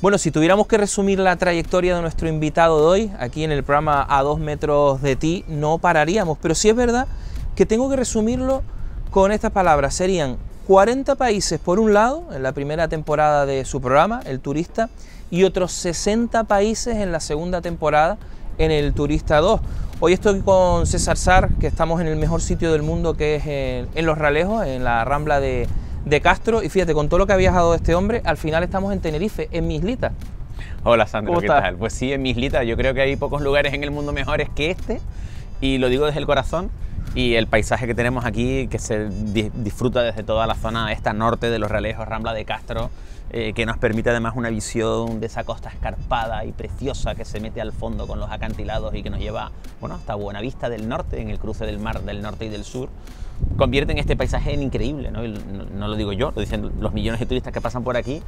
Bueno, si tuviéramos que resumir la trayectoria de nuestro invitado de hoy, aquí en el programa A 2 metros de ti, no pararíamos, pero sí es verdad que tengo que resumirlo con estas palabras. Serían 40 países por un lado, en la primera temporada de su programa, El Turista, y otros 60 países en la segunda temporada, en El Turista 2. Hoy estoy con César Sar, que estamos en el mejor sitio del mundo, que es en Los Ralejos, en la Rambla de Castro, y fíjate, con todo lo que ha viajado este hombre, al final estamos en Tenerife, en mi islita. Hola Sandro, ¿qué estás? tal? Pues sí, en mi islita, yo creo que hay pocos lugares en el mundo mejores que este, y lo digo desde el corazón, y el paisaje que tenemos aquí, que se disfruta desde toda la zona esta norte de Los Ralejos, Rambla de Castro, que nos permite además una visión de esa costa escarpada y preciosa que se mete al fondo con los acantilados y que nos lleva, bueno, hasta Buenavista del Norte, en el cruce del mar del norte y del sur. Convierten este paisaje en increíble, ¿no? No lo digo yo, lo dicen los millones de turistas que pasan por aquí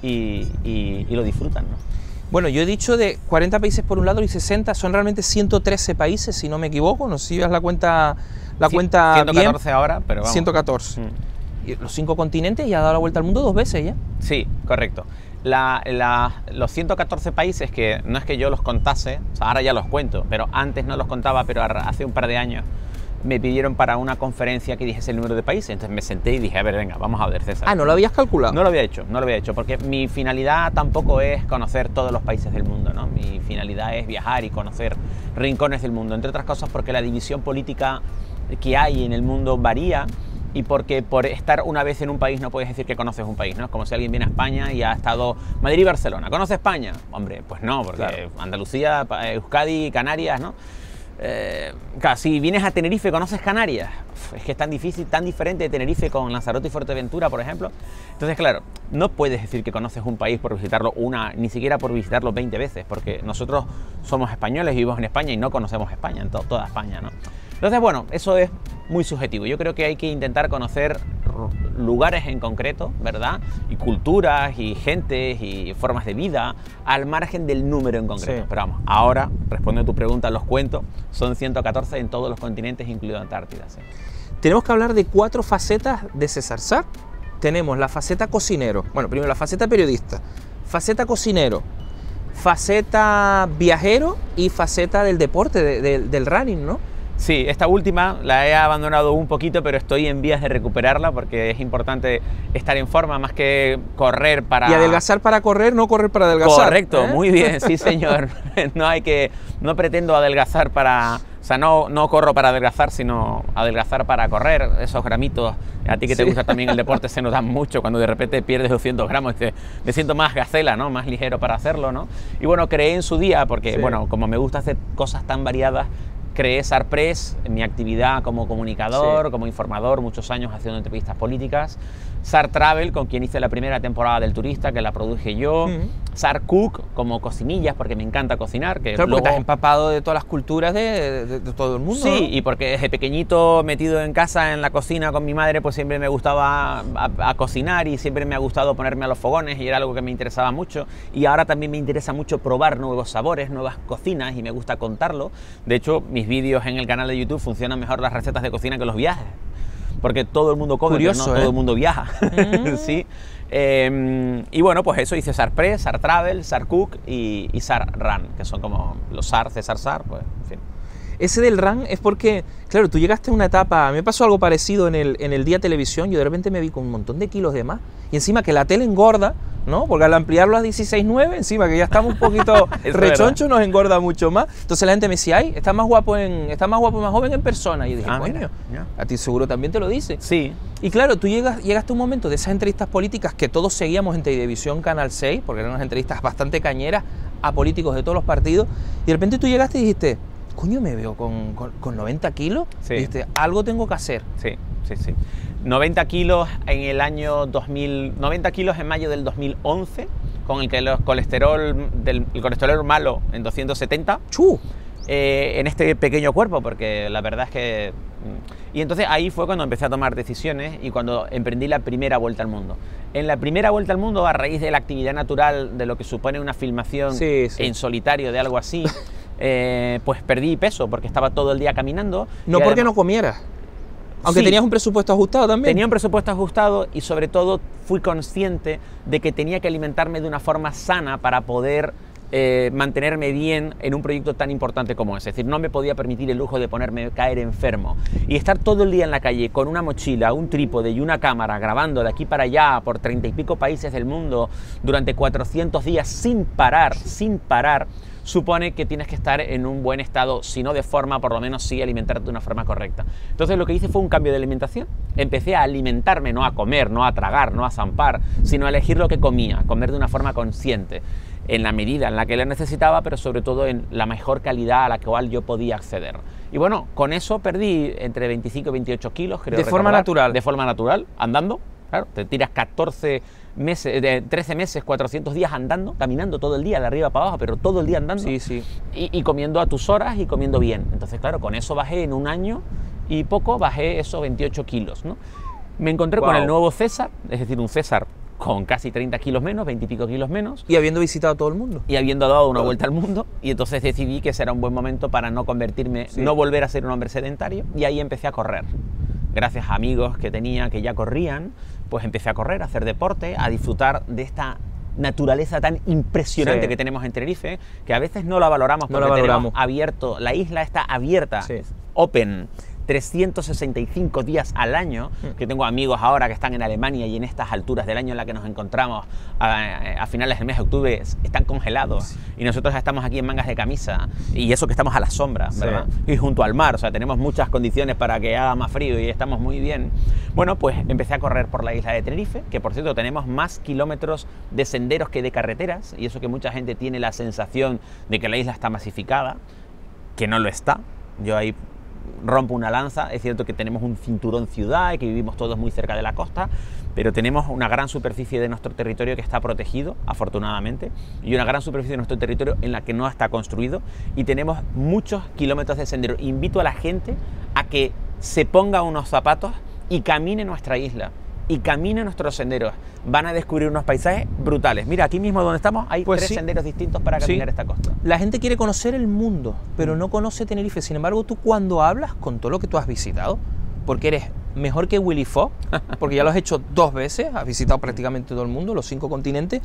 y lo disfrutan, ¿no? Bueno, yo he dicho de 40 países por un lado y 60, son realmente 113 países, si no me equivoco, no sé si llevas la cuenta 114 bien. ahora, pero vamos. 114. Y los 5 continentes y ha dado la vuelta al mundo 2 veces ya. Sí, correcto. Los 114 países, que no es que yo los contase, o sea, ahora ya los cuento, pero antes no los contaba, pero hace un par de años me pidieron para una conferencia que dijese el número de países, entonces me senté y dije, a ver, venga, vamos a ver, César. Ah, ¿no lo habías calculado? No lo había hecho, porque mi finalidad tampoco es conocer todos los países del mundo, ¿no? Mi finalidad es viajar y conocer rincones del mundo, entre otras cosas porque la división política que hay en el mundo varía, y porque por estar una vez en un país no puedes decir que conoces un país, ¿no? Es como si alguien viene a España y ha estado Madrid y Barcelona. ¿Conoce España? Hombre, pues no, porque claro, Andalucía, Euskadi, Canarias, ¿no? Claro, si vienes a Tenerife, ¿conoces Canarias? Es que es tan difícil, tan diferente de Tenerife con Lanzarote y Fuerteventura, por ejemplo. Entonces, claro, no puedes decir que conoces un país por visitarlo una, ni siquiera por visitarlo 20 veces, porque nosotros somos españoles, vivimos en España y no conocemos España, toda España, ¿no? Entonces, bueno, eso es muy subjetivo. Yo creo que hay que intentar conocer lugares en concreto, ¿verdad? Y culturas, y gentes, y formas de vida, al margen del número en concreto. Sí. Pero vamos, ahora, respondiendo a tu pregunta, los cuento, son 114 en todos los continentes, incluido Antártida. ¿Sí? Tenemos que hablar de 4 facetas de César Sar. Tenemos la faceta cocinero, bueno, primero la faceta periodista, faceta cocinero, faceta viajero y faceta del deporte, del running, ¿no? Sí, esta última la he abandonado un poquito, pero estoy en vías de recuperarla porque es importante estar en forma más que correr para... Y adelgazar para correr, no correr para adelgazar. Correcto, muy bien, sí señor. No pretendo adelgazar para... O sea, no corro para adelgazar, sino adelgazar para correr. Esos gramitos, a ti que te gusta también el deporte, se nos dan mucho cuando de repente pierdes 200 gramos. Me siento más gacela, ¿no? Más ligero para hacerlo, ¿no? Y bueno, creé en su día, porque bueno, como me gusta hacer cosas tan variadas, creé Sarpress, mi actividad como comunicador, como informador, muchos años haciendo entrevistas políticas. Sar Travel, con quien hice la primera temporada del Turista, que la produje yo. Sar Cook, como cocinillas, porque me encanta cocinar. Que claro, luego... porque estás empapado de todas las culturas de todo el mundo. Sí, ¿no? Y porque desde pequeñito, metido en casa, en la cocina con mi madre, pues siempre me gustaba a cocinar y siempre me ha gustado ponerme a los fogones y era algo que me interesaba mucho. Y ahora también me interesa mucho probar nuevos sabores, nuevas cocinas y me gusta contarlo. De hecho, mis vídeos en el canal de YouTube funcionan mejor las recetas de cocina que los viajes. Porque todo el mundo come, curioso, pero no todo el mundo viaja. ¿Sí? Y bueno, pues eso, hice Sarpress, Sar Travel, Sar Cook y Sar Run, que son como los Sar, César Sar, pues en fin. Ese del run es porque, claro, tú llegaste a una etapa, a mí me pasó algo parecido en el Día Televisión, yo de repente me vi con un montón de kilos de más, y encima que la tele engorda, ¿no? Porque al ampliarlo a 16:9, encima que ya estamos un poquito rechoncho, nos engorda mucho más. Entonces la gente me decía, ay, está más guapo y más joven en persona. Y yo dije, coño, a ti seguro también te lo dice. Sí. Y claro, tú llegaste a un momento de esas entrevistas políticas que todos seguíamos en Televisión Canal 6, porque eran unas entrevistas bastante cañeras a políticos de todos los partidos, y de repente tú llegaste y dijiste, coño, me veo con 90 kilos, sí. Y dijiste, algo tengo que hacer. Sí. 90 kilos en el año 2000, 90 kilos en mayo del 2011, con el colesterol malo en 270. ¡Chu! En este pequeño cuerpo, porque la verdad es que... Y entonces ahí fue cuando empecé a tomar decisiones y cuando emprendí la primera vuelta al mundo. En la primera vuelta al mundo, a raíz de la actividad natural, de lo que supone una filmación en solitario de algo así, pues perdí peso porque estaba todo el día caminando. No porque no comieras. Aunque Sí. tenías un presupuesto ajustado también. Tenía un presupuesto ajustado y sobre todo fui consciente de que tenía que alimentarme de una forma sana para poder mantenerme bien en un proyecto tan importante como ese. Es decir, no me podía permitir el lujo de caer enfermo. Y estar todo el día en la calle con una mochila, un trípode y una cámara grabando de aquí para allá por 30 y pico países del mundo durante 400 días sin parar, supone que tienes que estar en un buen estado, si no de forma, por lo menos sí alimentarte de una forma correcta. Entonces lo que hice fue un cambio de alimentación. Empecé a alimentarme, no a comer, no a tragar, no a zampar, sino a elegir lo que comía, comer de una forma consciente, en la medida en la que la necesitaba, pero sobre todo en la mejor calidad a la cual yo podía acceder. Y bueno, con eso perdí entre 25 y 28 kilos, creo. De forma natural. De forma natural, andando. Claro, te tiras 13 meses, 400 días andando, caminando todo el día, de arriba para abajo, pero todo el día andando. Sí, sí. Y comiendo a tus horas y comiendo bien. Entonces, claro, con eso bajé en un año y poco, bajé esos 28 kilos, ¿no? Me encontré con el nuevo César, es decir, un César con casi 30 kilos menos, 20 y pico kilos menos. Y habiendo visitado todo el mundo. Y habiendo dado una vuelta al mundo. Y entonces decidí que ese era un buen momento para no convertirme, no volver a ser un hombre sedentario. Y ahí empecé a correr. Gracias a amigos que tenía que ya corrían, pues empecé a correr, a hacer deporte, a disfrutar de esta naturaleza tan impresionante que tenemos en Tenerife, que a veces no la valoramos porque tenemos abierto, la isla está abierta, open, 365 días al año, que tengo amigos ahora que están en Alemania y en estas alturas del año en la que nos encontramos a finales del mes de octubre están congelados y nosotros estamos aquí en mangas de camisa y eso que estamos a la sombra, ¿verdad? Y junto al mar, o sea, tenemos muchas condiciones para que haga más frío y estamos muy bien. Bueno, pues empecé a correr por la isla de Tenerife, que por cierto tenemos más kilómetros de senderos que de carreteras, y eso que mucha gente tiene la sensación de que la isla está masificada, que no lo está. Yo ahí rompo una lanza. Es cierto que tenemos un cinturón ciudad y que vivimos todos muy cerca de la costa, pero tenemos una gran superficie de nuestro territorio que está protegido, afortunadamente, y una gran superficie de nuestro territorio en la que no está construido, y tenemos muchos kilómetros de sendero. Invito a la gente a que se ponga unos zapatos y camine nuestra isla y camine nuestros senderos. Van a descubrir unos paisajes brutales. Mira, aquí mismo donde estamos hay tres senderos distintos para caminar esta costa. La gente quiere conocer el mundo, pero no conoce Tenerife. Sin embargo, tú cuando hablas con todo lo que tú has visitado, porque eres mejor que Willy Fogg, porque ya lo has hecho 2 veces, has visitado prácticamente todo el mundo, los 5 continentes,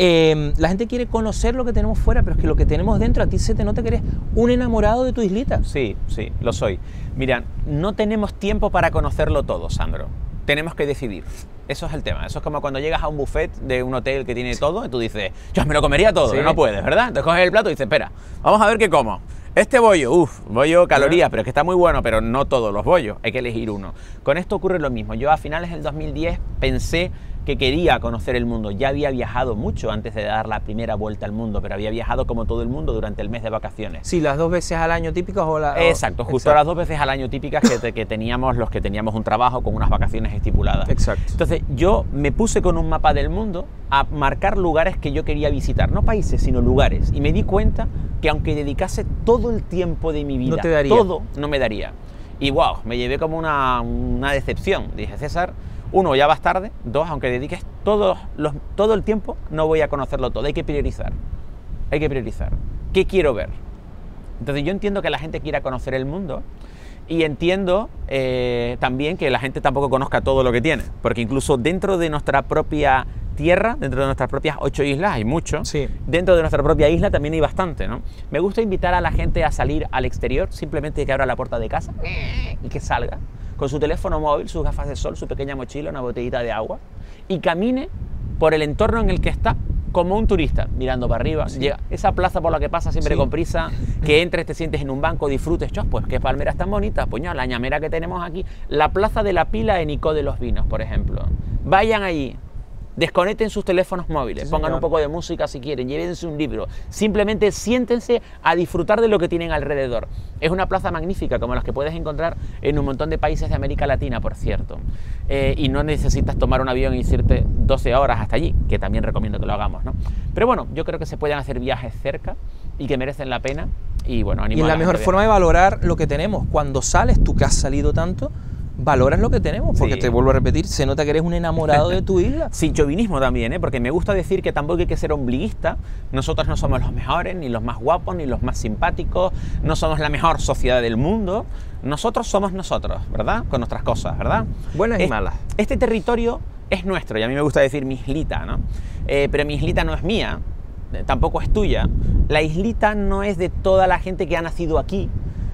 la gente quiere conocer lo que tenemos fuera, pero es que lo que tenemos dentro, a ti se te nota que eres un enamorado de tu islita. Sí, sí, lo soy. Mira, no tenemos tiempo para conocerlo todo, Sandro. Tenemos que decidir. Eso es el tema. Eso es como cuando llegas a un buffet de un hotel que tiene todo y tú dices, yo me lo comería todo, no puedes, ¿verdad? Te coges el plato y dices, espera, vamos a ver qué como. Este bollo, bollo calorías, pero es que está muy bueno, pero no todos los bollos, hay que elegir uno. Con esto ocurre lo mismo. Yo a finales del 2010 pensé que quería conocer el mundo. Ya había viajado mucho antes de dar la primera vuelta al mundo, pero había viajado como todo el mundo durante el mes de vacaciones. Sí, las 2 veces al año típicas o la... Exacto, justo las 2 veces al año típicas que teníamos los que teníamos un trabajo con unas vacaciones estipuladas. Exacto. Entonces yo me puse con un mapa del mundo a marcar lugares que yo quería visitar, no países, sino lugares, y me di cuenta que aunque dedicase todo el tiempo de mi vida, todo no me daría. Y wow, me llevé como una decepción. Dije, César, 1, ya vas tarde, 2, aunque dediques todo el tiempo, no voy a conocerlo todo. Hay que priorizar. Hay que priorizar. ¿Qué quiero ver? Entonces yo entiendo que la gente quiera conocer el mundo y entiendo también que la gente tampoco conozca todo lo que tiene, porque incluso dentro de nuestra propia tierra, dentro de nuestras propias 8 islas, hay mucho. Sí. Dentro de nuestra propia isla también hay bastante, ¿no? Me gusta invitar a la gente a salir al exterior, simplemente que abra la puerta de casa y que salga con su teléfono móvil, sus gafas de sol, su pequeña mochila, una botellita de agua, y camine por el entorno en el que está como un turista, mirando para arriba. Llega esa plaza por la que pasa siempre con prisa, que entres, te sientes en un banco, disfrutes, pues qué palmeras tan bonitas, pues la ñamera que tenemos aquí, la plaza de la Pila en Icó de los Vinos, por ejemplo. Vayan allí, desconecten sus teléfonos móviles, pongan un poco de música si quieren, llévense un libro, simplemente siéntense a disfrutar de lo que tienen alrededor. Es una plaza magnífica, como las que puedes encontrar en un montón de países de América Latina, por cierto. Y no necesitas tomar un avión y irte 12 horas hasta allí, que también recomiendo que lo hagamos, ¿no? Pero bueno, yo creo que se pueden hacer viajes cerca y que merecen la pena. Y bueno, animo y es la mejor forma de valorar lo que tenemos. Cuando sales, tú que has salido tanto, valoras lo que tenemos, porque Sí. te vuelvo a repetir, se nota que eres un enamorado de tu isla. Sí, chauvinismo también, ¿eh? Porque me gusta decir que tampoco hay que ser ombliguista. Nosotros no somos los mejores, ni los más guapos, ni los más simpáticos, no somos la mejor sociedad del mundo. Nosotros somos nosotros, ¿verdad? Con nuestras cosas, ¿verdad? Buenas y malas. Este territorio es nuestro, y a mí me gusta decir mi islita, ¿no? Pero mi islita no es mía, tampoco es tuya. La islita no es de toda la gente que ha nacido aquí,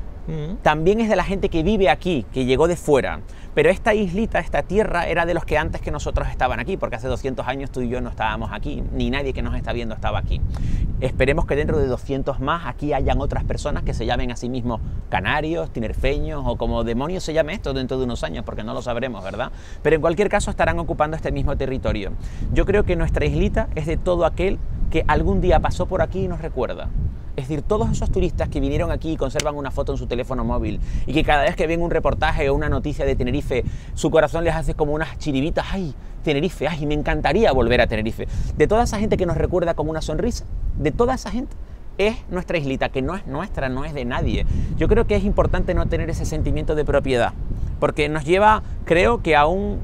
también es de la gente que vive aquí, que llegó de fuera. Pero esta islita, esta tierra, era de los que antes que nosotros estaban aquí, porque hace 200 años tú y yo no estábamos aquí, ni nadie que nos está viendo estaba aquí. Esperemos que dentro de 200 más aquí hayan otras personas que se llamen a sí mismos canarios, tinerfeños o como demonios se llame esto dentro de unos años, porque no lo sabremos, ¿verdad? Pero en cualquier caso estarán ocupando este mismo territorio. Yo creo que nuestra islita es de todo aquel que algún día pasó por aquí y nos recuerda. Es decir, todos esos turistas que vinieron aquí y conservan una foto en su teléfono móvil y que cada vez que ven un reportaje o una noticia de Tenerife, su corazón les hace como unas chiribitas. ¡Ay, Tenerife! ¡Ay, me encantaría volver a Tenerife! De toda esa gente que nos recuerda como una sonrisa, de toda esa gente es nuestra islita, que no es nuestra, no es de nadie. Yo creo que es importante no tener ese sentimiento de propiedad, porque nos lleva, creo que a un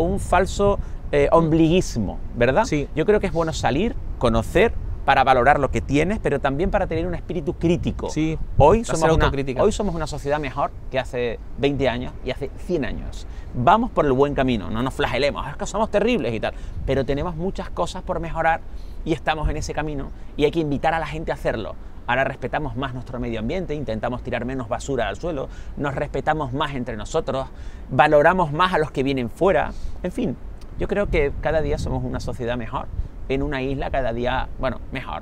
falso ombliguismo, ¿verdad? Sí. Yo creo que es bueno salir, conocer, para valorar lo que tienes, pero también para tener un espíritu crítico. Sí, hoy hacer autocrítica. hoy somos una sociedad mejor que hace 20 años y hace 100 años. Vamos por el buen camino, no nos flagelemos, es que somos terribles y tal, pero tenemos muchas cosas por mejorar y estamos en ese camino y hay que invitar a la gente a hacerlo. Ahora respetamos más nuestro medio ambiente, intentamos tirar menos basura al suelo, nos respetamos más entre nosotros, valoramos más a los que vienen fuera, en fin, yo creo que cada día somos una sociedad mejor, en una isla cada día, bueno, mejor.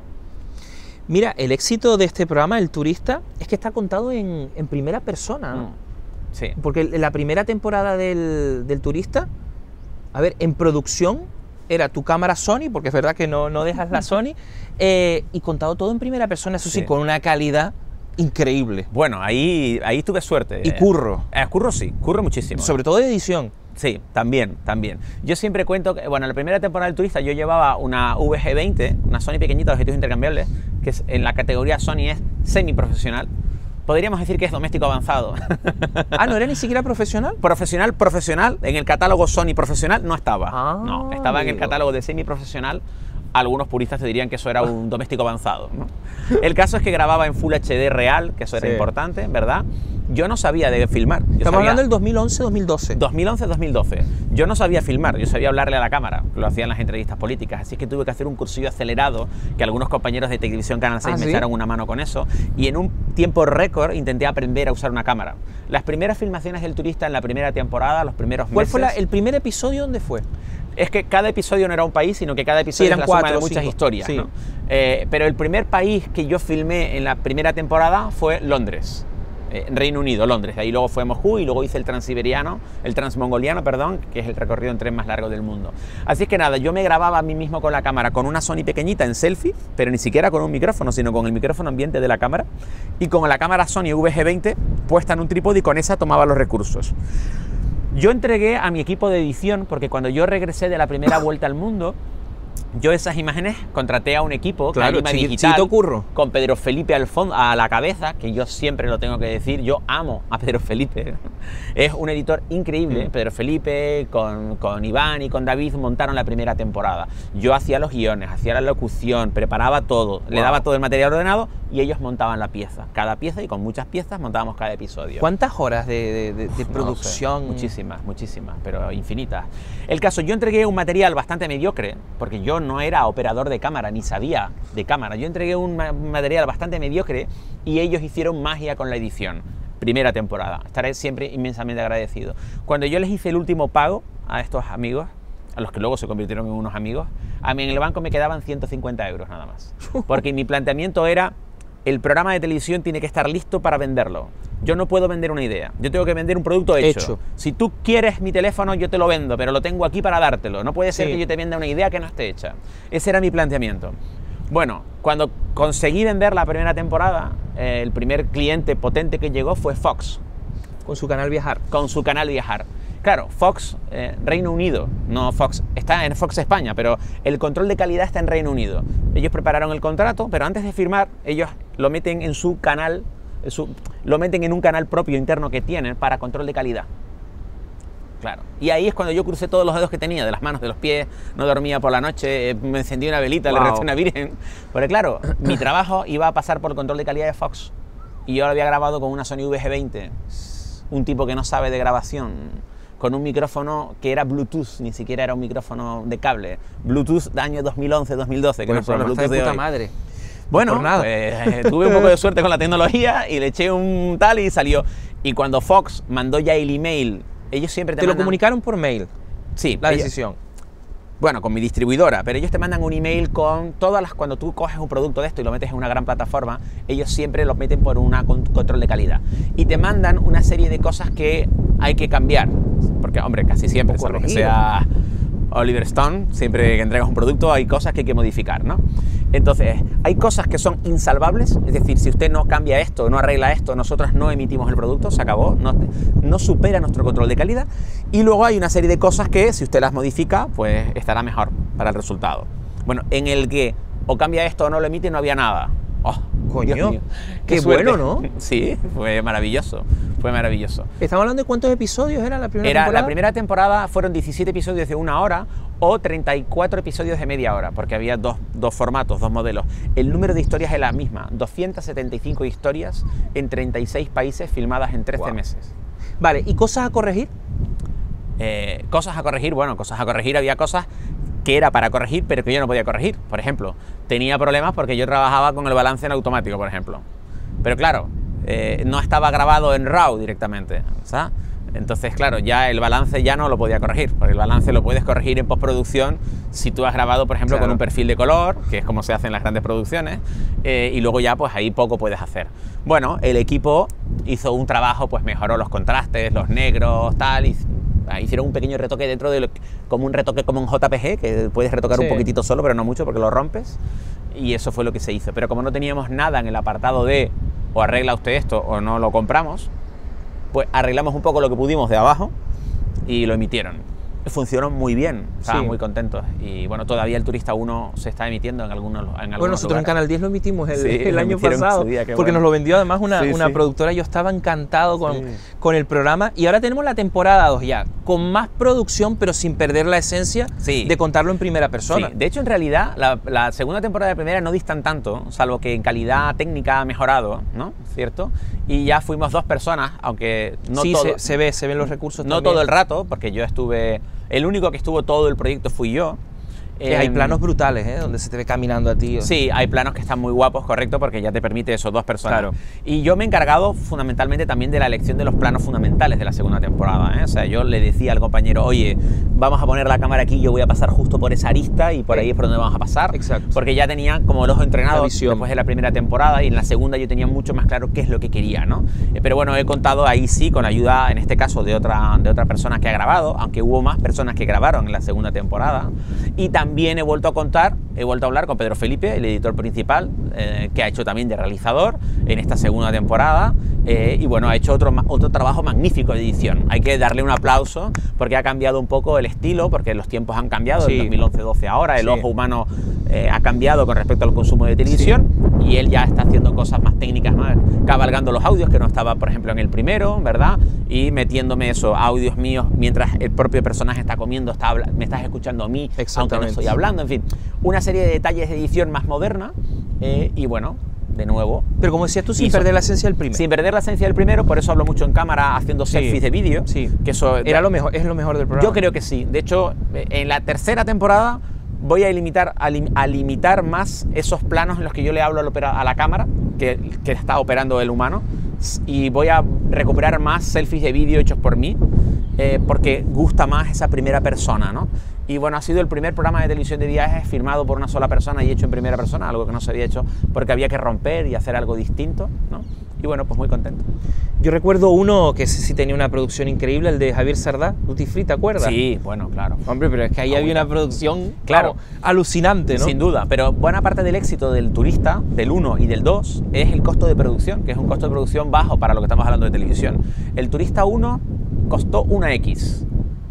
Mira, el éxito de este programa, El Turista, es que está contado en primera persona, ¿no? Sí. Porque en la primera temporada del Turista, a ver, en producción era tu cámara Sony, porque es verdad que no dejas la Sony, y contado todo en primera persona, eso sí, Sí. con una calidad increíble. Bueno, ahí tuve suerte. Y curro. Curro sí, curro muchísimo. Sobre todo de edición. Sí, también. Yo siempre cuento que, bueno, en la primera temporada del Turista yo llevaba una VG20, una Sony pequeñita de objetivos intercambiables, que es, en la categoría Sony es semiprofesional. Podríamos decir que es doméstico avanzado. Ah, ¿no era ni siquiera profesional? Profesional, en el catálogo Sony profesional no estaba. Ah, no, estaba en el amigo. catálogo de semiprofesional. Algunos puristas te dirían que eso era un doméstico avanzado, ¿no? El caso es que grababa en Full HD real, que eso era Sí. importante, ¿verdad? Yo no sabía de filmar. Estamos hablando del 2011-2012. 2011-2012. Yo no sabía filmar, yo sabía hablarle a la cámara, lo hacían las entrevistas políticas, así que tuve que hacer un cursillo acelerado, que algunos compañeros de Televisión Canal 6 me ¿sí? echaron una mano con eso, y en un tiempo récord intenté aprender a usar una cámara. Las primeras filmaciones del Turista en la primera temporada, los primeros meses... ¿Cuál fue el primer episodio? ¿Dónde fue? Es que cada episodio no era un país, sino que cada episodio eran es la suma 4 de o muchas 5. historias, Sí. ¿no? Pero el primer país que yo filmé en la primera temporada fue Londres, Reino Unido, Londres. De ahí luego fue a Moscú y luego hice el transmongoliano, perdón, que es el recorrido en tren más largo del mundo. Así que nada, yo me grababa a mí mismo con la cámara con una Sony pequeñita en selfie, pero ni siquiera con un micrófono, sino con el micrófono ambiente de la cámara y con la cámara Sony VG20 puesta en un trípode y con esa tomaba los recursos. Yo entregué a mi equipo de edición, porque cuando yo regresé de la primera vuelta al mundo, yo esas imágenes contraté a un equipo, Claro, Calima Digital, chiquito curro. con Pedro Felipe al fondo, a la cabeza, que yo siempre lo tengo que decir, yo amo a Pedro Felipe. Es un editor increíble. Pedro Felipe, con Iván y con David montaron la primera temporada. Yo hacía los guiones, hacía la locución, preparaba todo, le daba todo el material ordenado y ellos montaban la pieza. Cada pieza, y con muchas piezas montábamos cada episodio. ¿Cuántas horas de No producción? lo sé. Muchísimas, pero infinitas. El caso, yo entregué un material bastante mediocre, porque yo no era operador de cámara, ni sabía de cámara. Yo entregué un material bastante mediocre y ellos hicieron magia con la edición. Primera temporada. Estaré siempre inmensamente agradecido. Cuando yo les hice el último pago a estos amigos, a los que luego se convirtieron en unos amigos, a mí en el banco me quedaban 150 euros nada más. Porque mi planteamiento era: el programa de televisión tiene que estar listo para venderlo. Yo no puedo vender una idea, yo tengo que vender un producto hecho. Si tú quieres mi teléfono, yo te lo vendo, pero lo tengo aquí para dártelo. No puede ser que yo te venda una idea que no esté hecha. Ese era mi planteamiento. Bueno, cuando conseguí vender la primera temporada, el primer cliente potente que llegó fue Fox. Con su canal Viajar. Con su canal Viajar. Claro, Fox, Reino Unido, no Fox, está en Fox España, pero el control de calidad está en Reino Unido. Ellos prepararon el contrato, pero antes de firmar, ellos lo meten en su canal, lo meten en un canal propio interno que tienen para control de calidad. Claro. Y ahí es cuando yo crucé todos los dedos que tenía, de las manos, de los pies, no dormía por la noche, me encendí una velita, le recé una virgen. Porque claro, mi trabajo iba a pasar por el control de calidad de Fox. Y yo lo había grabado con una Sony VG20, un tipo que no sabe de grabación, con un micrófono que era Bluetooth, ni siquiera era un micrófono de cable. Bluetooth de año 2011-2012, que Bueno, no son los está Bluetooth de de puta hoy. madre. Bueno, Por nada. pues, tuve un poco de suerte con la tecnología y le eché un tal y salió. Y cuando Fox mandó ya el email, ellos siempre te Te lo mandan... comunicaron por mail, Sí, la ellos- decisión. Bueno, con mi distribuidora, pero ellos te mandan un email con todas las... Cuando tú coges un producto de esto y lo metes en una gran plataforma, ellos siempre lo meten por un control de calidad. Y te mandan una serie de cosas que hay que cambiar. Porque, hombre, casi siempre, salvo que corregir. sea Oliver Stone, siempre que entregas un producto hay cosas que hay que modificar, ¿no? Entonces, hay cosas que son insalvables, es decir, si usted no cambia esto, no arregla esto, nosotros no emitimos el producto, se acabó, no supera nuestro control de calidad. Y luego hay una serie de cosas que, si usted las modifica, pues estará mejor para el resultado. Bueno, en el que o cambia esto o no lo emite, no había nada. Oh, Coño, Dios mío, qué suerte. bueno, ¿no? Sí, fue maravilloso, fue maravilloso. Estamos hablando de cuántos episodios era la primera temporada. La primera temporada fueron 17 episodios de 1 hora o 34 episodios de media hora, porque había dos formatos, dos modelos. El número de historias es la misma, 275 historias en 36 países filmadas en 13 meses. Vale, ¿y cosas a corregir? Cosas a corregir, bueno, cosas a corregir, había cosas que era para corregir, pero que yo no podía corregir. Por ejemplo, tenía problemas porque yo trabajaba con el balance en automático, por ejemplo. Pero claro, no estaba grabado en RAW directamente, ¿sabes? Entonces, claro, ya el balance ya no lo podía corregir, porque el balance lo puedes corregir en postproducción si tú has grabado, por ejemplo, Claro. con un perfil de color, que es como se hace en las grandes producciones, y luego ya pues ahí poco puedes hacer. Bueno, el equipo hizo un trabajo, pues mejoró los contrastes, los negros, tal, y hicieron un pequeño retoque dentro de como un retoque como un JPG, que puedes retocar Sí. un poquitito solo, pero no mucho porque lo rompes, y eso fue lo que se hizo. Pero como no teníamos nada en el apartado de o arregla usted esto o no lo compramos, pues arreglamos un poco lo que pudimos de abajo y lo emitieron. Funcionó muy bien, estaban Sí. muy contentos. Y bueno, todavía el Turista 1 se está emitiendo en algunos Bueno, nosotros en lugares. Canal 10 lo emitimos el, Sí, el lo año emitieron en pasado, su día, qué porque bueno. nos lo vendió además una Sí, sí. productora. Yo estaba encantado Sí. con el programa. Y ahora tenemos la temporada 2 ya, con más producción, pero sin perder la esencia Sí. de contarlo en primera persona. Sí, de hecho, en realidad, la segunda temporada de primera no distan tanto, salvo que en calidad técnica ha mejorado, ¿no? ¿Cierto? Y ya fuimos 2 personas, aunque no Sí, todo, se ven los recursos no también. todo el rato, porque yo estuve... El único que estuvo todo el proyecto fui yo. Que hay planos brutales, ¿eh? Donde se te ve caminando a ti. Sí, hay planos que están muy guapos, correcto, porque ya te permite eso, 2 personas. Claro. Y yo me he encargado fundamentalmente también de la elección de los planos fundamentales de la segunda temporada, ¿eh? O sea, yo le decía al compañero, oye, vamos a poner la cámara aquí, yo voy a pasar justo por esa arista y por ahí es por donde vamos a pasar. Exacto. Porque ya tenía como el ojo entrenado La visión. después de la primera temporada, y en la segunda yo tenía mucho más claro qué es lo que quería, ¿no? Pero bueno, he contado ahí sí, con ayuda, en este caso, de otra persona que ha grabado, aunque hubo más personas que grabaron en la segunda temporada. Y también he vuelto a hablar con Pedro Felipe, el editor principal, que ha hecho también de realizador en esta segunda temporada, y bueno, ha hecho otro trabajo magnífico de edición. Hay que darle un aplauso porque ha cambiado un poco el estilo, porque los tiempos han cambiado, Sí. del 2011-12 ahora, el Sí. ojo humano ha cambiado con respecto al consumo de televisión, y él ya está haciendo cosas más técnicas, más cabalgando los audios, que no estaba, por ejemplo, en el primero, ¿verdad? Y metiéndome eso, audios míos, mientras el propio personaje está comiendo, me estás escuchando a mí, aunque no Exactamente. estoy hablando, en fin, una serie de detalles de edición más moderna, y bueno, de nuevo, Pero como decías tú, sin Hizo. perder la esencia del primero. sin perder la esencia del primero, por eso hablo mucho en cámara haciendo selfies de vídeo, Sí. que eso Era lo mejor, es lo mejor del programa. yo creo que sí. De hecho, en la tercera temporada voy a limitar más esos planos en los que yo le hablo a la cámara, que está operando el humano, y voy a recuperar más selfies de vídeo hechos por mí, porque gusta más esa primera persona, ¿no? Y bueno, ha sido el primer programa de televisión de viajes firmado por una sola persona y hecho en primera persona, algo que no se había hecho porque había que romper y hacer algo distinto, ¿no? Y bueno, pues muy contento. Yo recuerdo uno que ese sí tenía una producción increíble, el de Javier Sardá, Duty Free, ¿te acuerdas? Sí, bueno, claro. Hombre, pero es que ahí había una producción, Claro. vamos, alucinante, ¿no? Sin duda, pero buena parte del éxito del Turista, del 1 y del 2, es el costo de producción, que es un costo de producción bajo para lo que estamos hablando de televisión. El Turista 1 costó 1X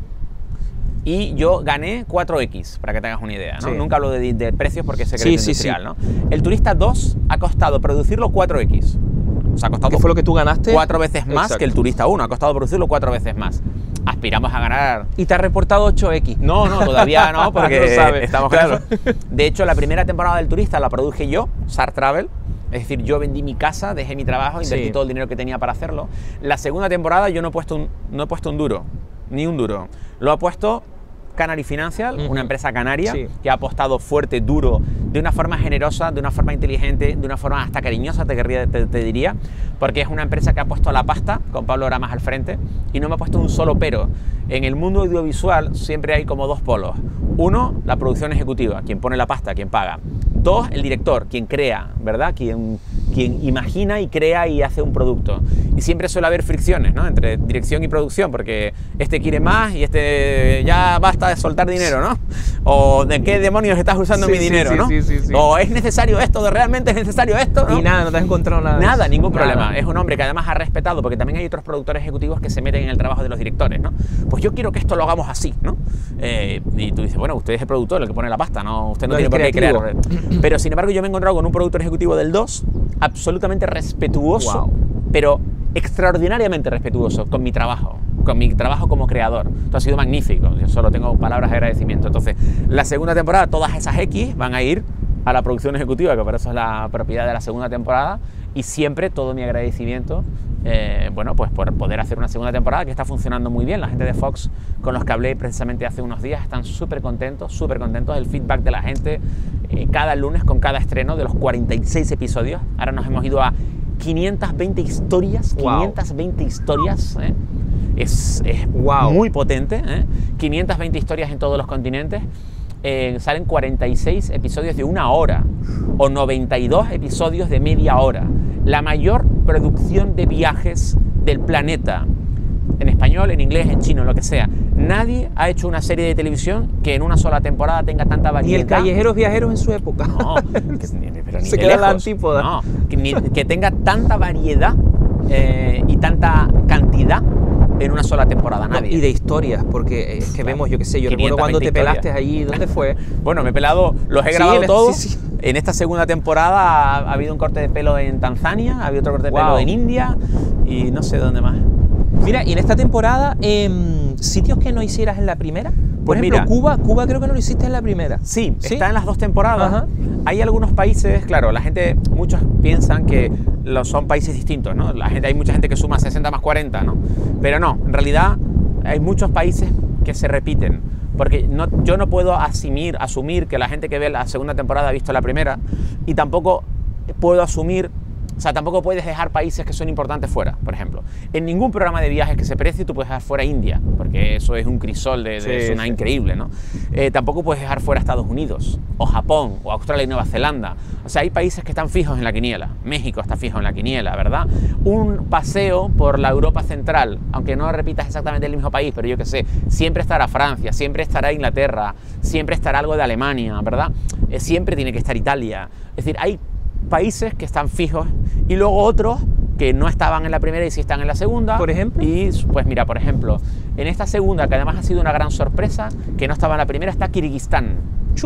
y yo gané 4X, para que tengas una idea, ¿no? Sí. Nunca hablo de precios porque es secreto Sí, sí, industrial, sí. ¿no? El Turista 2 ha costado producirlo 4X. O sea, ha costado ¿Qué fue lo que tú ganaste? 4 veces más Exacto. que el Turista 1, ha costado producirlo 4 veces más. aspiramos a ganar. ¿Y te ha reportado 8X? No, todavía no, porque no sabe. estamos claro. De hecho, la primera temporada del Turista la produje yo, SAR Travel. Es decir, yo vendí mi casa, dejé mi trabajo, invertí todo el dinero que tenía para hacerlo. La segunda temporada yo no he puesto un duro, ni un duro. Lo ha puesto Canary Financial, una empresa canaria que ha apostado fuerte, duro, de una forma generosa, de una forma inteligente, de una forma hasta cariñosa, te diría, porque es una empresa que ha puesto la pasta, con Pablo Ramas al frente, y no me ha puesto un solo pero. En el mundo audiovisual siempre hay como dos polos. Uno, la producción ejecutiva, quien pone la pasta, quien paga. Dos, el director, quien crea, ¿verdad? Quien imagina y crea y hace un producto. Y siempre suele haber fricciones, ¿no? Entre dirección y producción, porque este quiere más y este ya basta de soltar dinero, ¿no? O ¿de qué demonios estás usando mi dinero, no? O ¿es necesario esto? ¿Realmente es necesario esto? ¿No? Y nada, no te has encontrado nada. Nada, ningún problema. Es un hombre que además ha respetado, porque también hay otros productores ejecutivos que se meten en el trabajo de los directores, ¿no? Pues yo quiero que esto lo hagamos así, ¿no? Y tú dices, bueno, usted es el productor, el que pone la pasta, ¿no? Usted no tiene por qué crear. Pero sin embargo yo me he encontrado con un productor ejecutivo del 2 absolutamente respetuoso, pero extraordinariamente respetuoso con mi trabajo como creador. Esto ha sido magnífico, yo solo tengo palabras de agradecimiento. Entonces, la segunda temporada, todas esas X van a ir a la producción ejecutiva, que por eso es la propiedad de la segunda temporada, y siempre todo mi agradecimiento, bueno, pues por poder hacer una segunda temporada que está funcionando muy bien. La gente de Fox, con los que hablé precisamente hace unos días, están súper contentos, el feedback de la gente, cada lunes con cada estreno de los 46 episodios. Ahora nos hemos ido a 520 historias, 520 historias, es muy potente, 520 historias en todos los continentes. Salen 46 episodios de 1 hora o 92 episodios de media hora. La mayor producción de viajes del planeta, en español, en inglés, en chino, lo que sea. Nadie ha hecho una serie de televisión que en una sola temporada tenga tanta variedad. Ni el Callejeros Viajeros en su época. No, pero ni se de queda lejos. la antípoda. No, que tenga tanta variedad y tanta cantidad en una sola temporada, nadie. Y de historias, porque es que vemos, yo qué sé, yo recuerdo cuando te pelaste allí, ¿dónde fue? Bueno, me he pelado, los he grabado todos. En esta segunda temporada ha habido un corte de pelo en Tanzania, ha habido otro corte de pelo en India y no sé dónde más. Mira, y en esta temporada, sitios que no hicieras en la primera. Por ejemplo, mira, Cuba creo que no lo hiciste en la primera. Sí, está en las dos temporadas. Hay algunos países, claro, la gente, muchos piensan que son países distintos, ¿no? Hay mucha gente que suma 60 más 40, ¿no? Pero no, en realidad hay muchos países que se repiten, porque yo no puedo asumir que la gente que ve la segunda temporada ha visto la primera, y tampoco puedo asumir, o sea, tampoco puedes dejar países que son importantes fuera. Por ejemplo, en ningún programa de viajes que se precie tú puedes dejar fuera India, porque eso es un crisol es una increíble, ¿no? Tampoco puedes dejar fuera Estados Unidos, o Japón, o Australia y Nueva Zelanda. O sea, hay países que están fijos en la quiniela. México está fijo en la quiniela, ¿verdad? Un paseo por la Europa Central, aunque no repitas exactamente el mismo país, pero yo qué sé, siempre estará Francia, siempre estará Inglaterra, siempre estará algo de Alemania, ¿verdad? Siempre tiene que estar Italia. Es decir, hay países que están fijos y luego otros que no estaban en la primera y sí están en la segunda. ¿Por ejemplo? Y pues mira, por ejemplo, en esta segunda, que además ha sido una gran sorpresa, que no estaba en la primera, está Kirguistán.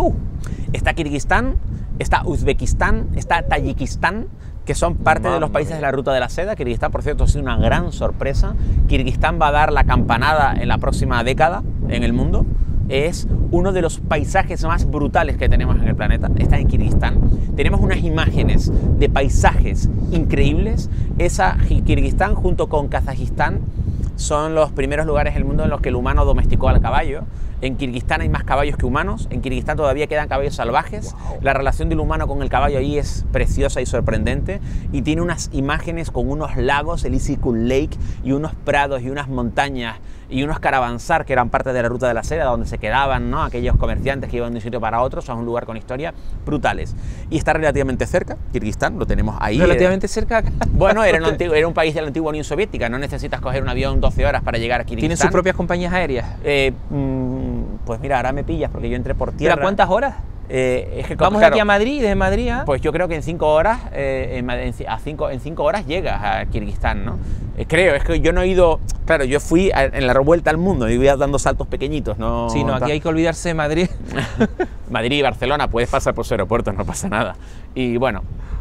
Está Kirguistán, está Uzbekistán, está Tayikistán, que son parte de los países de la Ruta de la Seda. Kirguistán, por cierto, ha sido una gran sorpresa. Kirguistán va a dar la campanada en la próxima década en el mundo. Es uno de los paisajes más brutales que tenemos en el planeta. Está en Kirguistán. Tenemos unas imágenes de paisajes increíbles. Kirguistán junto con Kazajistán son los primeros lugares del mundo en los que el humano domesticó al caballo. En Kirguistán hay más caballos que humanos. En Kirguistán todavía quedan caballos salvajes. La relación del humano con el caballo ahí es preciosa y sorprendente. Y tiene unas imágenes con unos lagos, el Isyk-Kul Lake, y unos prados y unas montañas y unos caravansar que eran parte de la Ruta de la Seda, donde se quedaban, ¿no?, aquellos comerciantes que iban de un sitio para otro. Son un lugar con historia brutales. Y está relativamente cerca, Kirguistán, lo tenemos ahí. ¿Relativamente cerca acá? Bueno, era un país de la antigua Unión Soviética. No necesitas coger un avión 12 horas para llegar a Kirguistán. ¿Tienen sus propias compañías aéreas? Pues mira, ahora me pillas porque yo entré por tierra. ¿Pero cuántas horas? Es que, vamos aquí a Madrid, desde Madrid a... Pues yo creo que en 5 horas, en 5 horas llegas a Kirguistán, ¿no? Creo, es que yo no he ido... Claro, yo fui en la revuelta al mundo y voy dando saltos pequeñitos, ¿no? Sí, no, aquí hay que olvidarse de Madrid. Madrid y Barcelona, puedes pasar por su aeropuerto, no pasa nada. Y bueno,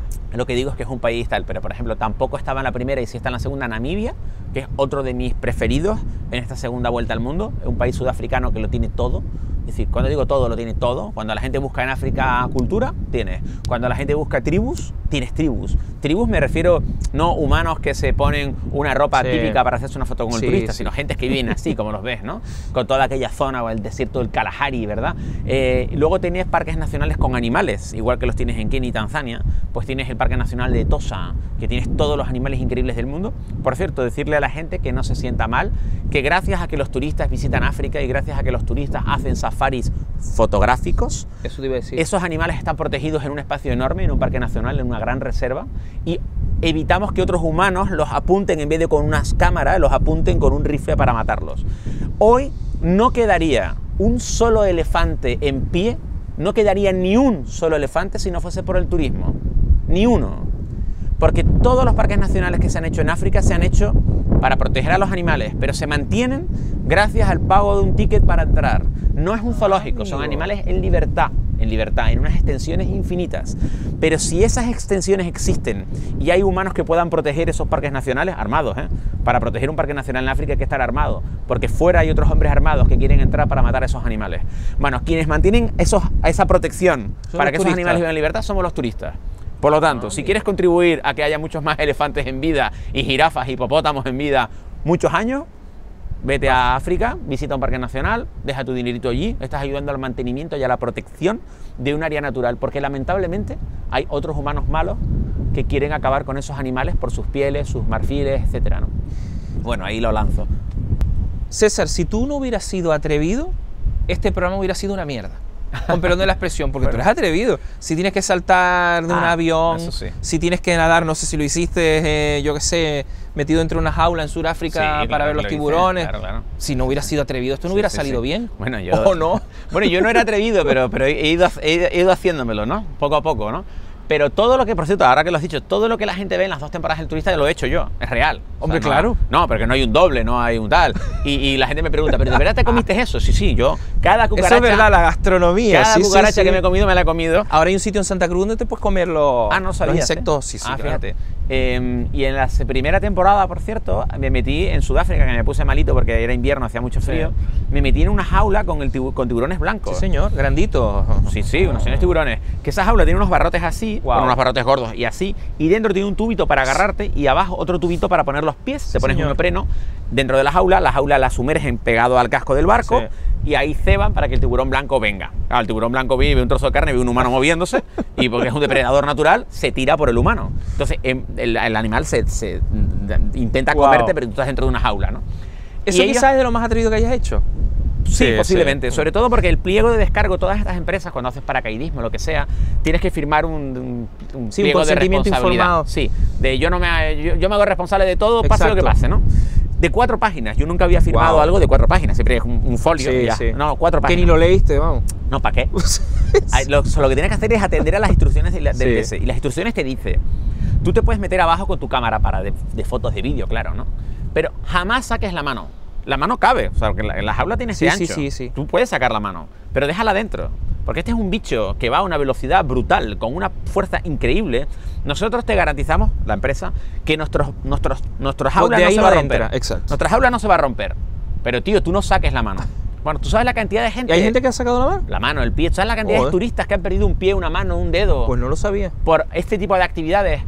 Lo que digo es que es un país tal, pero por ejemplo tampoco estaba en la primera y sí está en la segunda Namibia, que es otro de mis preferidos en esta segunda vuelta al mundo. Es un país sudafricano que lo tiene todo. Es decir, cuando digo todo, lo tiene todo. Cuando la gente busca en África cultura, tienes. Cuando la gente busca tribus, tienes tribus. Tribus me refiero no humanos que se ponen una ropa típica para hacerse una foto con el turista, sino gentes que viven así, como los ves, ¿no? Con toda aquella zona o el desierto del Kalahari, ¿verdad? Luego tienes parques nacionales con animales, igual que los tienes en Kenia y Tanzania. Pues tienes el Parque Nacional de Tosa, que tienes todos los animales increíbles del mundo. Por cierto, decirle a la gente que no se sienta mal, que gracias a que los turistas visitan África y gracias a que los turistas hacen safaris fotográficos, eso te iba a decir. Esos animales están protegidos en un espacio enorme, en un parque nacional, en una gran reserva, y evitamos que otros humanos los apunten en vez de con unas cámaras, los apunten con un rifle para matarlos. Hoy no quedaría un solo elefante en pie, no quedaría ni un solo elefante si no fuese por el turismo. Ni uno. Porque todos los parques nacionales que se han hecho en África se han hecho para proteger a los animales, pero se mantienen gracias al pago de un ticket para entrar. No es un zoológico, son animales en libertad, en unas extensiones infinitas. Pero si esas extensiones existen y hay humanos que puedan proteger esos parques nacionales, armados, para proteger un parque nacional en África hay que estar armado, porque fuera hay otros hombres armados que quieren entrar para matar a esos animales. Bueno, quienes mantienen esa protección para que esos animales vivan en libertad somos los turistas. Por lo tanto, si quieres contribuir a que haya muchos más elefantes en vida y jirafas y hipopótamos en vida muchos años, vete a África, visita un parque nacional, deja tu dinerito allí, estás ayudando al mantenimiento y a la protección de un área natural, porque lamentablemente hay otros humanos malos que quieren acabar con esos animales por sus pieles, sus marfiles, etcétera, ¿no? Bueno, ahí lo lanzo. César, si tú no hubieras sido atrevido, este programa hubiera sido una mierda. Con perdón de la expresión, porque tú eres atrevido. Si tienes que saltar de un avión, si tienes que nadar, no sé si lo hiciste, yo qué sé, metido entre una jaula en Sudáfrica para ver los tiburones. Claro. Si no hubieras sido atrevido, esto no hubiera salido bien. Bueno, no. Bueno, yo no era atrevido, pero he ido haciéndomelo, ¿no? Poco a poco, ¿no? Pero todo lo que, por cierto, ahora que lo has dicho, todo lo que la gente ve en las 2 temporadas del Turista lo he hecho yo, es real. Hombre, o sea, claro. No, porque no hay un doble, no hay un tal. Y la gente me pregunta, ¿pero de verdad te comiste eso? Sí, yo, cada cucaracha... Eso es verdad, la gastronomía. Cada cucaracha que me he comido, me la he comido. Ahora hay un sitio en Santa Cruz donde te puedes comer los insectos. Sí, fíjate. Y en la primera temporada, por cierto, me metí en Sudáfrica, que me puse malito porque era invierno, hacía mucho frío. Me metí en una jaula con tiburones blancos. Sí, señor, granditos. Sí, unos señores tiburones. Que esa jaula tiene unos barrotes así, con unos barrotes gordos y así, y dentro tiene un tubito para agarrarte y abajo otro tubito para poner los pies. Te pones un neopreno dentro de la jaula la sumergen pegado al casco del barco y ahí ceban para que el tiburón blanco venga. Claro, el tiburón blanco ve un trozo de carne, ve un humano moviéndose y porque es un depredador natural, se tira por el humano. Entonces el animal se intenta comerte, pero tú estás dentro de una jaula, ¿no? ¿Eso quizás es de lo más atrevido que hayas hecho? Sí, posiblemente. Sobre todo porque el pliego de descargo, todas estas empresas, cuando haces paracaidismo, lo que sea, tienes que firmar un pliego de responsabilidad. Informado. Sí, yo me hago responsable de todo, pase lo que pase, ¿no? De 4 páginas. Yo nunca había firmado algo de 4 páginas. Siempre es un folio. No, 4 páginas. Que ni lo leíste, vamos. No, ¿para qué? Lo que tienes que hacer es atender a las instrucciones del DS. Y las instrucciones te dicen, tú te puedes meter abajo con tu cámara de fotos de vídeo, claro, ¿no? Pero jamás saques la mano. La mano cabe, o sea, porque la jaula tiene ese ancho. Sí. Tú puedes sacar la mano, pero déjala dentro. Porque este es un bicho que va a una velocidad brutal, con una fuerza increíble. Nosotros te garantizamos, la empresa, que nuestra jaula no se va a romper. Exacto. Nuestra jaula no se va a romper. Pero, tío, tú no saques la mano. Bueno, ¿tú sabes la cantidad de gente? ¿Y hay gente que ha sacado la mano? La mano, el pie. ¿Tú sabes la cantidad de turistas que han perdido un pie, una mano, un dedo? Pues no lo sabía. Por este tipo de actividades.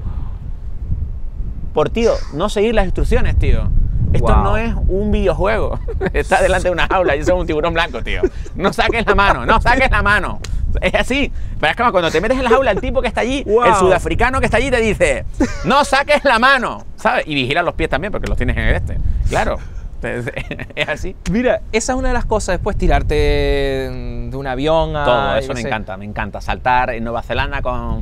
Por, tío, no seguir las instrucciones, tío. Esto no es un videojuego. Está delante de una jaula y eso es un tiburón blanco, tío. No saques la mano, no saques la mano. Es así. Pero es como cuando te metes en la jaula, el tipo que está allí, el sudafricano que está allí te dice, no saques la mano, ¿sabes? Y vigila los pies también porque los tienes en el Claro. Es así. Mira, esa es una de las cosas, después tirarte de un avión a... Todo eso me encanta. Saltar en Nueva Zelanda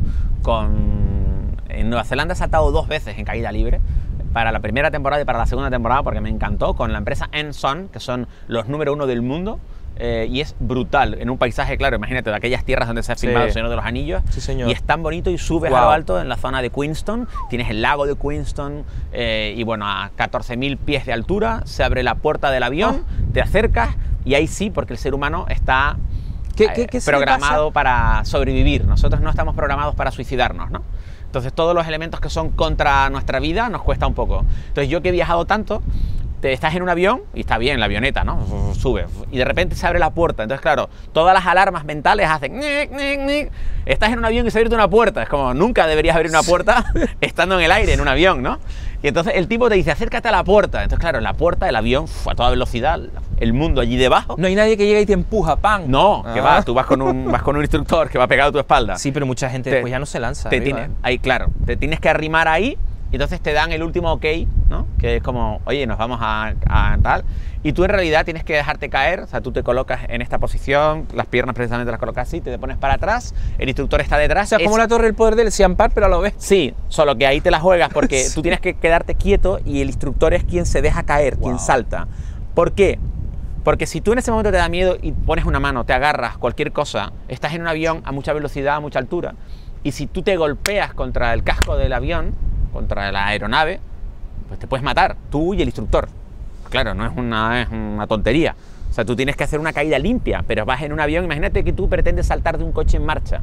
En Nueva Zelanda he saltado 2 veces en caída libre. Para la primera temporada y para la segunda temporada porque me encantó, con la empresa Enson, que son los número 1 del mundo, y es brutal, en un paisaje, claro, imagínate, de aquellas tierras donde se ha filmado El Señor de los Anillos, y es tan bonito y subes a lo alto en la zona de Queenstown, tienes el lago de Queenstown, y bueno, a 14.000 pies de altura, se abre la puerta del avión, te acercas, y ahí sí, porque el ser humano está ¿Qué programado para sobrevivir, nosotros no estamos programados para suicidarnos, ¿no? Entonces todos los elementos que son contra nuestra vida nos cuesta un poco. Entonces yo que he viajado tanto, estás en un avión y está bien la avioneta, ¿no? Sube y de repente se abre la puerta. Entonces, claro, todas las alarmas mentales hacen nic, nic, nic. Estás en un avión y se abre una puerta. Es como, nunca deberías abrir una puerta estando en el aire, en un avión, ¿no? Y entonces el tipo te dice, acércate a la puerta. Entonces, claro, la puerta del avión, a toda velocidad, el mundo allí debajo. No hay nadie que llegue y te empuja, ¡pam! No, que va, tú vas con un instructor que va pegado a tu espalda. Sí, pero mucha gente después ya no se lanza. Ahí, claro, te tienes que arrimar ahí. Y entonces te dan el último ok, ¿no? Que es como, oye, nos vamos a tal. Y tú en realidad tienes que dejarte caer, o sea, tú te colocas en esta posición, las piernas precisamente las colocas así, te pones para atrás, el instructor está detrás. O sea, como la torre del poder del Ciampar, pero a lo ves. Sí, solo que ahí te la juegas porque tú tienes que quedarte quieto y el instructor es quien se deja caer, quien salta. ¿Por qué? Porque si tú en ese momento te da miedo y pones una mano, te agarras, cualquier cosa, estás en un avión a mucha velocidad, a mucha altura, y si tú te golpeas contra el casco del avión, contra la aeronave, pues te puedes matar, tú y el instructor. Claro, no es una tontería. O sea, tú tienes que hacer una caída limpia, pero vas en un avión, imagínate que tú pretendes saltar de un coche en marcha.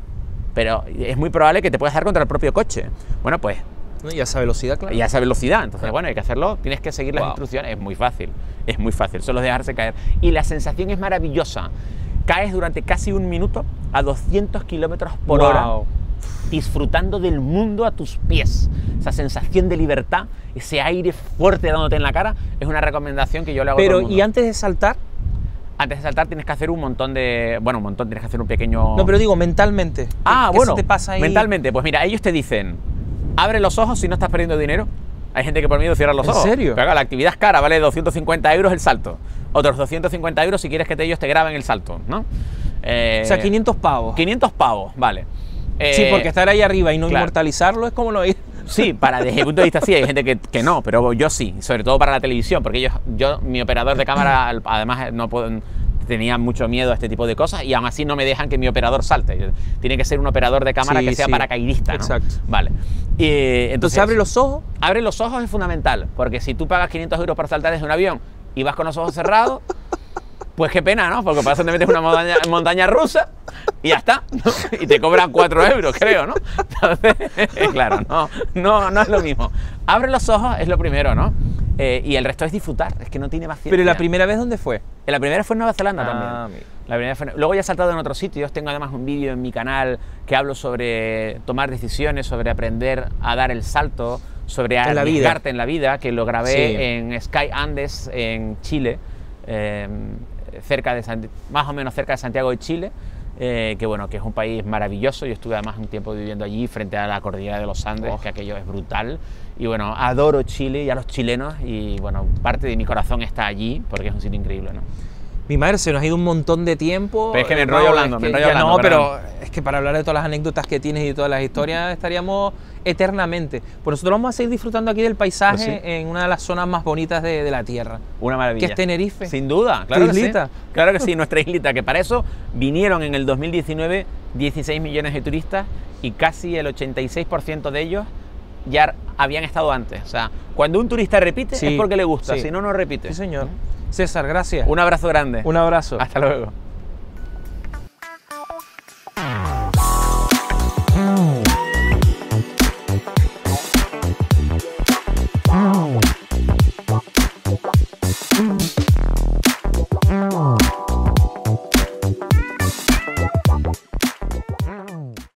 Pero es muy probable que te puedas dar contra el propio coche. Bueno, pues... Y a esa velocidad, claro. Y a esa velocidad. Entonces, bueno, hay que hacerlo, tienes que seguir las instrucciones. Es muy fácil, solo es dejarse caer. Y la sensación es maravillosa. Caes durante casi un minuto a 200 kilómetros por hora. Disfrutando del mundo a tus pies. Esa sensación de libertad, ese aire fuerte dándote en la cara, es una recomendación que yo le hago a todo el mundo. ¿Y antes de saltar? Antes de saltar tienes que hacer un montón de... Bueno, tienes que hacer un pequeño... No, pero digo, mentalmente. ¿Qué se te pasa ahí? Mentalmente, pues mira, ellos te dicen, abre los ojos si no estás perdiendo dinero. Hay gente que por miedo cierra los ojos. ¿En serio? Pero la actividad es cara, vale 250 euros el salto. Otros 250 euros si quieres que ellos te graben el salto, ¿no? O sea, 500 pavos. 500 pavos, vale. Sí, porque estar ahí arriba y no inmortalizarlo es como no ir. Sí, desde el punto de vista sí, hay gente que no, pero yo sí, sobre todo para la televisión, porque mi operador de cámara, además tenía mucho miedo a este tipo de cosas y aún así no me dejan que mi operador salte. Tiene que ser un operador de cámara que sea paracaidista, ¿no? Exacto. Vale. Entonces, ¿abre los ojos? Abre los ojos es fundamental, porque si tú pagas 500 euros por saltar desde un avión y vas con los ojos cerrados, pues qué pena, ¿no? Porque para eso te metes una montaña rusa y ya está, ¿no? Y te cobran 4 euros, creo, ¿no? Entonces, claro, no es lo mismo. Abre los ojos es lo primero, ¿no? Y el resto es disfrutar, es que no tiene más ciencia. ¿Pero la primera vez dónde fue? La primera fue en Nueva Zelanda también. La primera luego ya he saltado en otros sitios, tengo además un vídeo en mi canal que hablo sobre tomar decisiones, sobre aprender a dar el salto, sobre arriesgarte en la vida, que lo grabé en Sky Andes, en Chile, más o menos cerca de Santiago de Chile, que bueno, que es un país maravilloso. Yo estuve además un tiempo viviendo allí frente a la cordillera de los Andes, que aquello es brutal. Y bueno, adoro Chile y a los chilenos y bueno, parte de mi corazón está allí porque es un sitio increíble, ¿no? Mi madre, se nos ha ido un montón de tiempo. Pero es que me enrollo hablando, No, pero es que para hablar de todas las anécdotas que tienes y de todas las historias estaríamos eternamente. Pues nosotros vamos a seguir disfrutando aquí del paisaje en una de las zonas más bonitas de la Tierra. Una maravilla. Que es Tenerife. Sin duda, claro que sí. Claro que sí, nuestra islita, que para eso vinieron en el 2019 16 millones de turistas y casi el 86% de ellos ya habían estado antes. O sea, cuando un turista repite es porque le gusta, si no, no repite. Sí, señor. César, gracias. Un abrazo grande. Un abrazo. Hasta luego.